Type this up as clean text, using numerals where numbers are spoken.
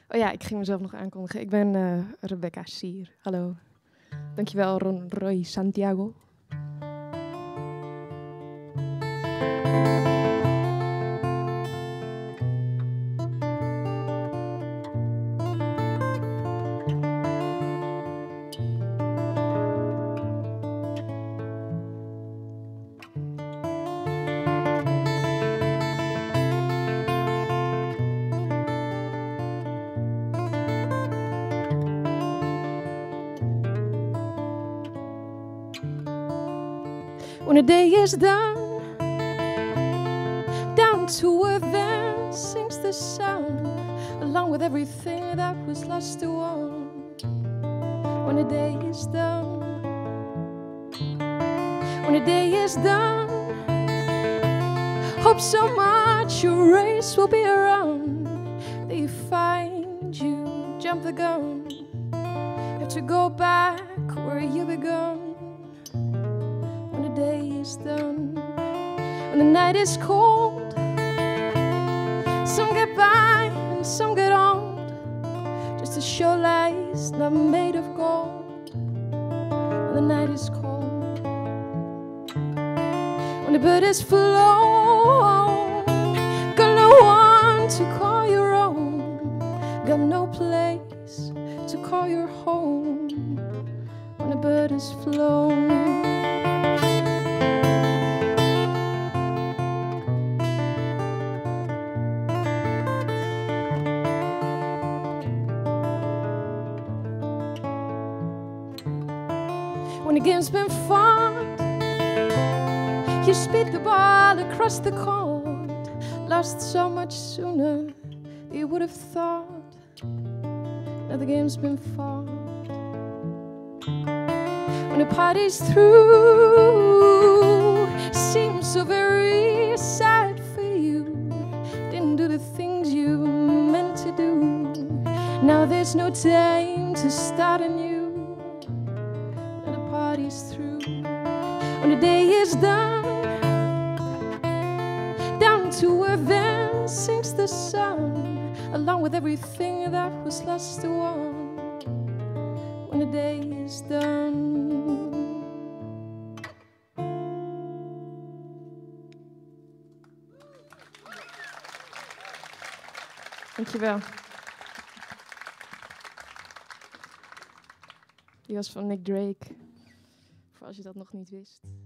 Oh ja, ik ging mezelf nog aankondigen. Ik ben Rebecca Sier. Hallo. Dankjewel, Roy Santiago. When a day is done, down to earth then sings the sun, along with everything that was lost to one. When a day is done, when a day is done, hope so much your race will be around that you find you jump the gun, have to go back where you begun. Day is done, when the night is cold, some get by and some get old, just to show life's not made of gold. When the night is cold, when the bird is flown, got no one to call your own, got no place to call your home. When the bird is flown. When the game's been fought, you speed the ball across the court, lost so much sooner than you would have thought. Now the game's been fought. When the party's through, seems so very sad for you. Didn't do the things you meant to do. Now there's no time to start anew. Party's through. When the day is done, down to earth then sinks the sun, along with everything that was lost to one. When the day is done. Dankjewel. Die was van Nick Drake. Als je dat nog niet wist.